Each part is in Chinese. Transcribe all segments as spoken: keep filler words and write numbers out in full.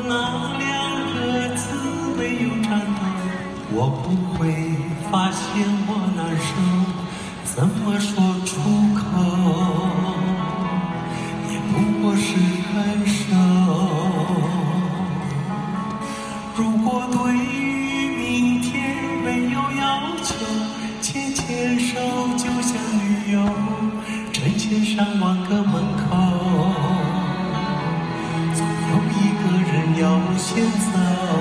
那两个字没有颤抖，我不会发现我难受，怎么说出口，也不过是感受。如果对明天没有要求，牵牵手就像旅游，成千上万个门口，总有一个人要先走。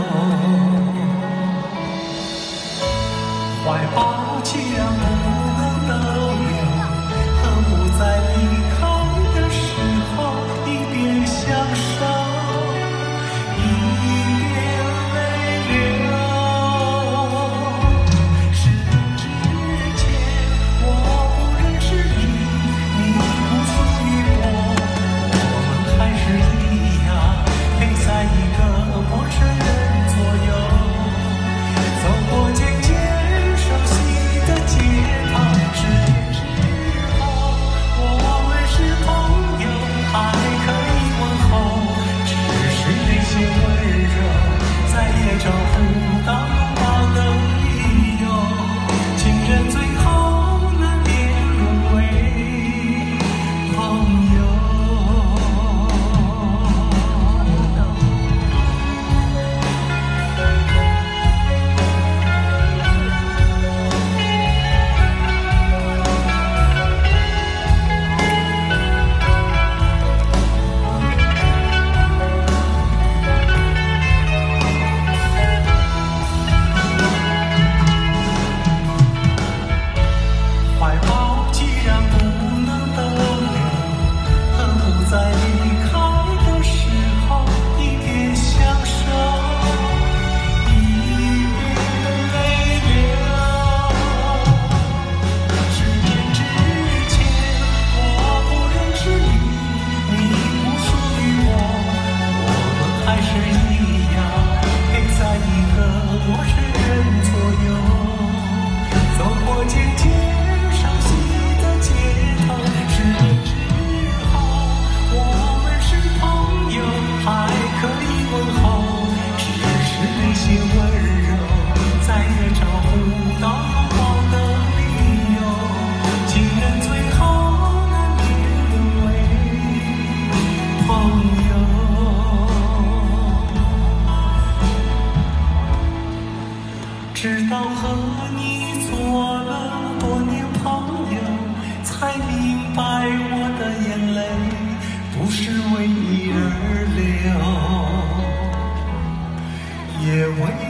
怀抱既然不能逗留，何不在离开的时候一边享受，一边泪流。十年之前我不认识你，你不属于我，我们还是一样陪在一个陌生人左右，走过渐渐熟悉的街道。十年之后我们是朋友，还可以问候，只是那些温柔再也找不到拥抱的理由，情人最后难免沦为朋友。怀抱既然不能逗留，何不在离开的时候一边享受，一边泪流。十年之前我不认识你，你不属于我，我们还是一样陪在一个陌生人左右，走过渐渐熟悉的街头。十年之后我们是朋友，还可以问候，只是那些温柔再也找不到拥抱的理由，情人最后难免沦为朋友。直到和你做了多年朋友，才明白我的眼泪不是为你而流，也为